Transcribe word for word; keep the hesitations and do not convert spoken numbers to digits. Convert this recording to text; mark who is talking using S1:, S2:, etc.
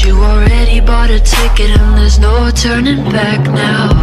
S1: You already bought a ticket and there's no turning back now.